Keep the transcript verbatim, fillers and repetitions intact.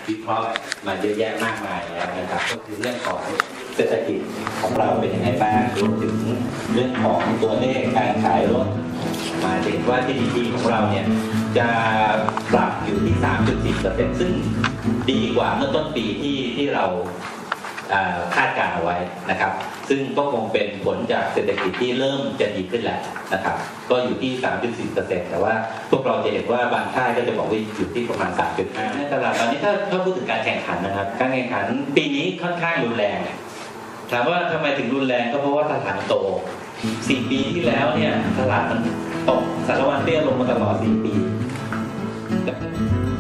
วิเคราะห์มาเยอะแยะมากมายแล้วนะครับก็คือเรื่องของเศรษฐกิจของเราเป็นยังไงบ้างรวมถึงเรื่องของตัวเลขการขายรถมาเห็นว่า จี ดี พี ของเราเนี่ยจะปรับอยู่ที่ สามจุดสี่เปอร์เซ็นต์ ซึ่งดีกว่าเมื่อต้นปีที่ที่เราคาดการณ์เอาไว้นะครับซึ่งก็คงเป็นผลจากเศรษฐกิจที่เริ่มจะดีขึ้นแล้วนะครับก็อยู่ที่ สามจุดสี่เปอร์เซ็นต์ แต่ว่าพวกเราจะเห็นว่าบางค่ายก็จะบอกว่าอยู่ที่ประมาณ สามจุดห้า ในตลาดตอนนี้ถ้าถ้าพูดถึงการแข่งขันนะครับการแข่งขันปีนี้ค่อนข้างรุนแรงถามว่าทำไมถึงรุนแรงก็เพราะว่าตลาดโตสี่ปีที่แล้วเนี่ยตลาดมันตกสารวัตรเตี้ยลงมาตลอดสี่ปี